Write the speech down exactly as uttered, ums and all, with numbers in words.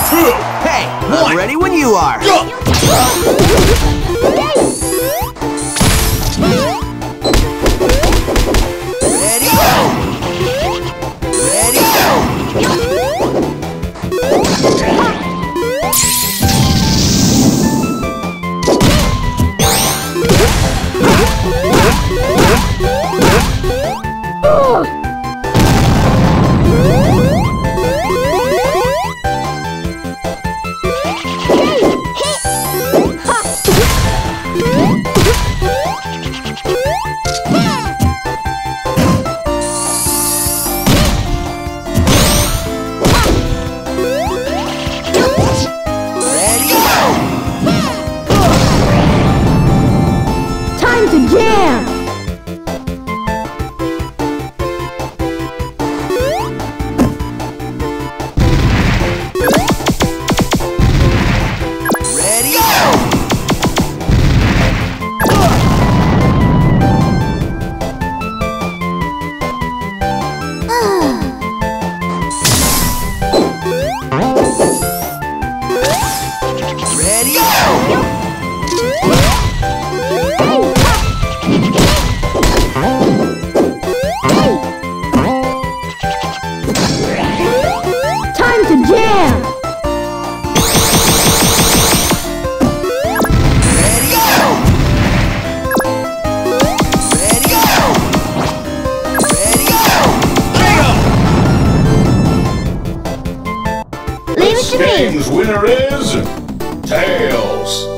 two, Hey, one. I'm ready when you are. Go! Ready, go! Ready, go! Ready, go! Time to jam! Ready, go! Ready, go! Time to jam! Ready, go! Ready, go! Ready, go! Leave it to me! Game's winner is Tails.